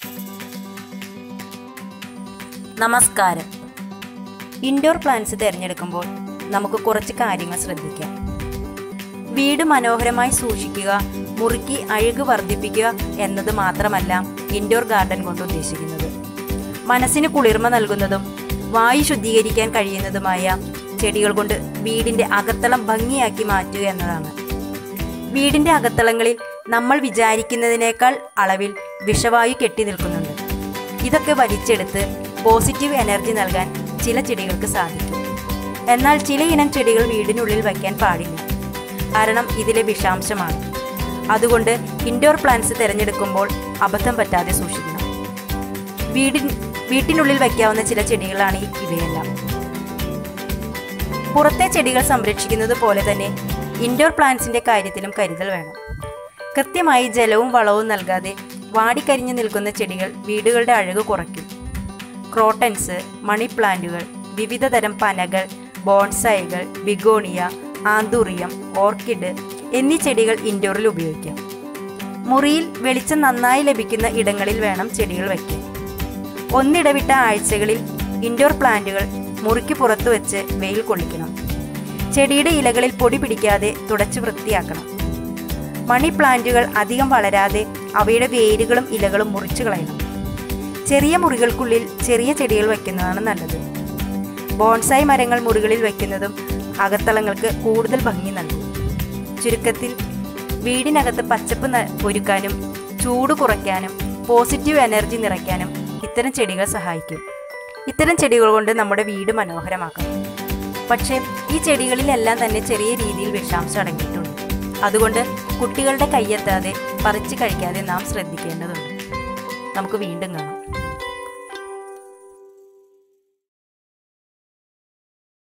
നമസ്കാരം. Indoor plants തിരഞ്ഞെടുക്കുമ്പോൾ നമുക്ക് കുറച്ച് കാര്യങ്ങൾ ശ്രദ്ധിക്കാം. വീട് മനോഹരമായി സൂക്ഷിക്കുക, മുറിക്ക് അഴക് വർദ്ധിപ്പിക്കുക എന്നത് മാത്രമല്ല ഇൻഡോർ ഗാർഡൻ കൊണ്ട് ഉദ്ദേശിക്കുന്നത്. മനസ്സിന് കുളിർമ നൽകുന്നതും വായു ശുദ്ധീകരിക്കാൻ കഴിയുന്നതുമായ ചെടികൾ കൊണ്ട് വീടിൻ്റെ അകത്തളം ഭംഗിയാക്കി മാറ്റുക എന്നതാണ്. വീടിൻ്റെ അകത്തളങ്ങളിൽ നമ്മൾ വിചാരിക്കുന്നതിനേക്കാൾ അളവിൽ വിഷവായു കെട്ടി നിൽക്കുന്നുണ്ട്. ഇതൊക്കെ വലിച്ചെടുത്ത് പോസിറ്റീവ് എനർജി നൽകാൻ ചില ചെടികൾക്ക് സാധിക്കും. എന്നാൽ ചില ഇനം ചെടികൾ വീടിനുള്ളിൽ വയ്ക്കാൻ പാടില്ല, കാരണം ഇതിലെ വിഷാംശമാണ്. അതുകൊണ്ട് ഇൻഡോർ പ്ലാന്റ്സ് തിരഞ്ഞെടുക്കുമ്പോൾ അബദ്ധം പറ്റാതെ സൂക്ഷിക്കണം. വീട്ടിനുള്ളിൽ വയ്ക്കാവുന്ന ചില ചെടികളാണ് ഇവയെല്ലാം. പുറത്തെ ചെടികൾ സംരക്ഷിക്കുന്നത് പോലെ തന്നെ ഇൻഡോർ പ്ലാന്റ്സിൻ്റെ കാര്യത്തിലും കരുതൽ വേണം. കൃത്യമായി ജലവും വളവും നൽകാതെ വാടിക്കരിഞ്ഞു നിൽക്കുന്ന ചെടികൾ വീടുകളുടെ അഴക് കുറയ്ക്കും. ക്രോട്ടൻസ്, മണി പ്ലാന്റുകൾ, വിവിധ തരം പനകൾ, ബോൺസായികൾ, ബിഗോണിയ, ആന്തൂറിയം, ഓർക്കിഡ് എന്നീ ചെടികൾ ഇൻഡോറിൽ ഉപയോഗിക്കാം. മുറിയിൽ വെളിച്ചം നന്നായി ലഭിക്കുന്ന ഇടങ്ങളിൽ വേണം ചെടികൾ വയ്ക്കാൻ. ഒന്നിടവിട്ട ആഴ്ചകളിൽ ഇൻഡോർ പ്ലാന്റുകൾ മുറിക്ക് പുറത്തു വെച്ച് വെയിൽ കൊള്ളിക്കണം. ചെടിയുടെ ഇലകളിൽ പൊടി പിടിക്കാതെ തുടച്ച് വൃത്തിയാക്കണം. മണി പ്ലാന്റുകൾ അധികം വളരാതെ അവയുടെ വേരുകളും ഇലകളും മുറിച്ചു കളയണം. ചെറിയ മുറികൾക്കുള്ളിൽ ചെറിയ ചെടികൾ വയ്ക്കുന്നതാണ് നല്ലത്. ബോൺസായി മരങ്ങൾ മുറികളിൽ വയ്ക്കുന്നതും അകത്തളങ്ങൾക്ക് കൂടുതൽ ഭംഗി നൽകും. ചുരുക്കത്തിൽ, വീടിനകത്ത് പച്ചപ്പ് ഒരുക്കാനും ചൂട് കുറയ്ക്കാനും പോസിറ്റീവ് എനർജി നിറയ്ക്കാനും ഇത്തരം ചെടികൾ സഹായിക്കും. ഇത്തരം ചെടികൾ കൊണ്ട് നമ്മുടെ വീട് മനോഹരമാക്കാം. പക്ഷേ ഈ ചെടികളിലെല്ലാം തന്നെ ചെറിയ രീതിയിൽ വിഷാംശം അടങ്ങിയിട്ടുണ്ട്. അതുകൊണ്ട് കുട്ടികളുടെ കയ്യെത്താതെ പറിച്ചു കഴിക്കാതെ നാം ശ്രദ്ധിക്കേണ്ടതുണ്ട്. നമുക്ക് വീണ്ടും കാണാം.